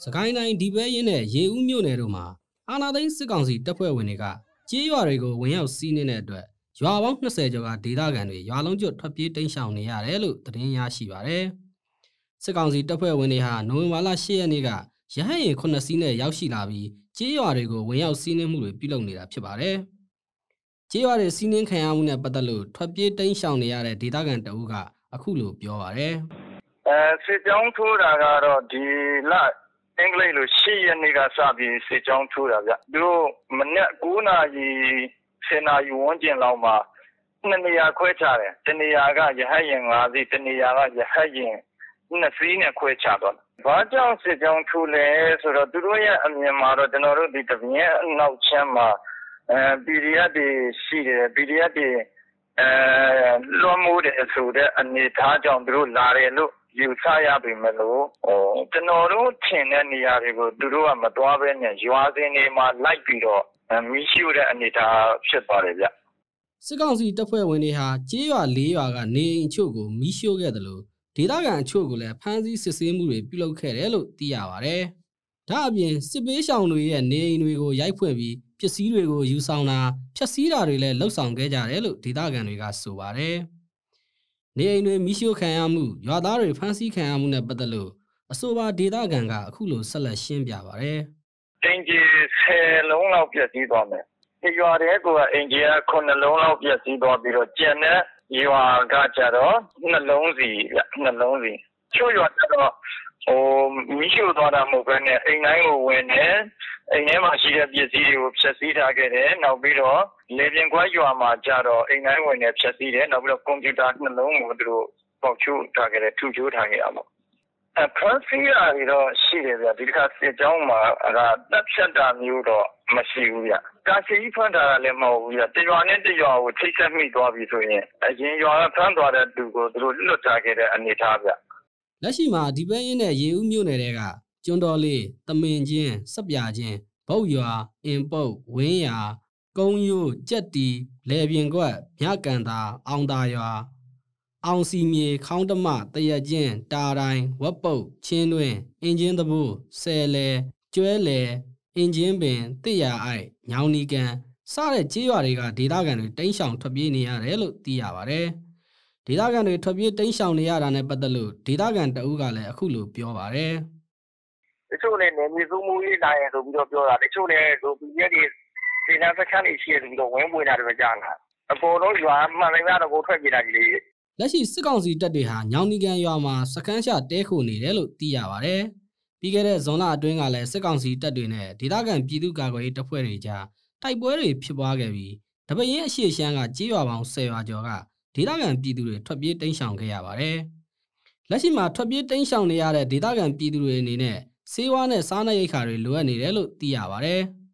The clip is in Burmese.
ကိုင်းတိုင်းဒီပဲရင်းနဲ့ရေဦးမြို့နယ်တို့မှာအာဏာသိမ်းစစ်ကောင်စီတပ်ဖွဲ့ဝင်တွေကကြေးရွာတွေကိုဝင်ရောက်စီးနင်းတဲ့အတွက်ရွာပေါင်း20ကျော်ကဒေသခံတွေရွာလုံးကျွတ်ထွက်ပြေးတိမ်းရှောင်နေရတယ်လို့သတင်းရရှိပါတယ်။စစ်ကောင်စီတပ်ဖွဲ့ဝင်တွေဟာနိုဝင်ဘာလ10ရက်နေ့ကရဟတ်ယာဉ်9စီးနဲ့ရောက်ရှိလာပြီးကြေးရွာတွေကိုဝင်ရောက်စီးနင်းမှုတွေပြုလုပ်နေတာဖြစ်ပါတယ်။ကြေးရွာတွေစီးနင်းခံရမှုနဲ့ပတ်သက်လို့ထွက်ပြေးတိမ်းရှောင်နေရတဲ့ဒေသခံတအုပ်ကအခုလိုပြောပါတယ်။စစ်ကြောင်းထိုးတာကတော့ဒီလအင်္ဂလိပ်လို10ရက်နေ့ကစပြီးစစ်ကြောင်းထိုးတာဗျ။သူတို့မနေ့9နာရီ10နာရီဝန်းကျင်လောက်မှာ2နေရာခွဲခြားတယ်။တနေရာကရဟတ်ယာဉ်5စီးတနေရာကရဟတ်ယာဉ်2စီးနဲ့ခွဲခြားသွားတယ်။ဘာကြောင့်စစ်ကြောင်းထိုးလဲဆိုတော့သူတို့ရဲ့အမြင်မှာတော့ကျွန်တော်တို့ဒီတပြင်းအနောက်ချမ်းမှာ PDF တွေရှိတယ် PDF တွေလွှမ်းမိုးတယ်ဆိုတဲ့အနေအထားကြောင့်သူတို့လာတယ်လို့ယူဆရပြီမလို့ကျွန်တော်တို့ထင်တဲ့နေရာတွေကိုသူတို့ကမသွားဘဲနဲ့ရွာစဉ်တွေမှာလိုက်ပြီးတော့မီးရှို့တဲ့အနေအထားဖြစ်သွားတယ်ဗျစစ်ကောင်စီတပ်ဖွဲ့ဝင်တွေဟာကြေးရွာ၄ရွာကနေအိမ်အချို့ကိုမီးရှို့ခဲ့တယ်လို့ဒေသခံအချို့ကိုလည်းဖမ်းဆီးစစ်ဆေးမှုတွေပြုလုပ်ခဲ့တယ်လို့သိရပါတယ်။ဒါအပြင်စစ်ပေးရှောင်တွေရဲ့နေအိမ်တွေကိုရိုက်ဖွင့်ပြီးပစ္စည်းတွေကိုယူဆောင်တာဖျက်ဆီးတာတွေလည်းလှုပ်ဆောင်ခဲ့ကြတယ်လို့ဒေသခံတွေကဆိုပါတယ်။နေအိမ်တွေမီးရှို့ခံရမှုရွာသားတွေဖမ်းဆီးခံရမှုနဲ့ပတ်သက်လို့အဆိုပါဒေသခံကအခုလိုဆက်လက်ရှင်းပြပါတယ်။အင်ဂျီ10လုံးလောက်ပြည့်စည်သွားမယ်။ဒီရွာတဲ့အင်ဂျီက9လုံးလောက်ပြည့်စည်သွားပြီးတော့ကျန်တဲ့ရွာကကြတော့နှလုံးစီချို့ရွာတော့မီးရှို့သွားတာမဟုတ်ဘဲနဲ့အိမ်တိုင်းကိုဝင်တယ်အိမ်ထဲမှာရှိတဲ့ပစ္စည်းတွေကိုဖျက်ဆီးထားခဲ့တယ်နောက်ပြီးတော့လေပြင်ကွက်ရွာမှာကြတော့အိမ်တိုင်းဝင်နေဖျက်ဆီးတယ်နောက်ပြီးတော့ကွန်ပျူတာနှလုံးကိုသူတို့ပေါက်ချိုးထားခဲ့တယ်ထုချိုးထားခဲ့ရမှာဖန်စီရာတွေတော့ရှိတယ်ဗျဒီတစ်ခါစစ်ကြောင်းမှာတက်ဖြတ်တာမျိုးတော့မရှိဘူးဗျကာစီဖန်တာလည်းမဟုတ်ဘူးဗျတရွာနဲ့တရွာကိုထိတ်ဆက်မိသွားပြီဆိုရင်အရင်ရွာကဖမ်းသွားတဲ့သူကိုသူတို့လွတ်ထားခဲ့တဲ့အနေအထားဗျလက်ရှိမှာဒီပဲရင်းနဲ့ရေဦးမြို့နယ်တွေကကျွန်းတော်လေးတမင်ချင်းစက်ပြချင်းဘုတ်ရွာအင်ပုတ်ဝင်းရွာကုန်းရိုးကြက်တီလေပြင်ကွက်မြကန်တာအောင်သာရွာအောင်စီမြေခေါင်းတမတရကျင်းတာတိုင်းဝက်ပုတ်ချင်းတွင်အင်ဂျင်သဘိုးဆယ်လေကျွဲလေအင်ဂျင်ပင်တစ်ရအိုက်ညောင်နီကန်စတဲ့ကြေးရွာတွေကဒေသခံတွေတိမ်းရှောင်ထွက်ပြေးနေရတယ်လို့သိရပါတယ်ဒေသခံတွေထွက်ပြေးတိမ်းရှောင်နေရတာနဲ့ပတ်သက်လို့ဒေသခံတအုပ်ကလည်းအခုလိုပြောပါတယ်တချို့လည်းနေမြေစုံမှုရေးလာရင်ဆိုပြီးတော့ပြောတာတချို့လည်းဆိုပြည်ရဲ့ဒီစေနန်းစခန်းတွေရှိရပြီးတော့ဝင်းပွေတာတွေကြားလာအပေါ်တော့ရွာမှန်တယ်ကတော့ကိုထွက်ပြေးတာကြီးလေလက်ရှိစစ်ကောင်စီတပ်တွေဟာညောင်နီကန်ရွာမှာစခန်းချတဲခိုနေတယ်လို့သိရပါတယ်ပြီးခဲ့တဲ့ဇွန်လအတွင်းကလည်းစစ်ကောင်စီတပ်တွေနဲ့ဒေသခံပြည်သူ့ကာကွယ်ရေးတပ်ဖွဲ့တွေကြားတိုက်ပွဲတွေဖြစ်ပွားခဲ့ပြီးတပရင်အရှိရှမ်းကကြေးရွာပေါင်း10ရွာကျော်ကဒေသခံပြည်သူတွေထွက်ပြေးတိမ်းရှောင်ခဲ့ရပါတယ်။လက်ရှိမှာထွက်ပြေးတိမ်းရှောင်နေရတဲ့ဒေသခံပြည်သူတွေအနေနဲ့ဆေးဝါးနဲ့စားနပ်ရိက္ခာတွေလိုအပ်နေတယ်လို့သိရပါတယ်။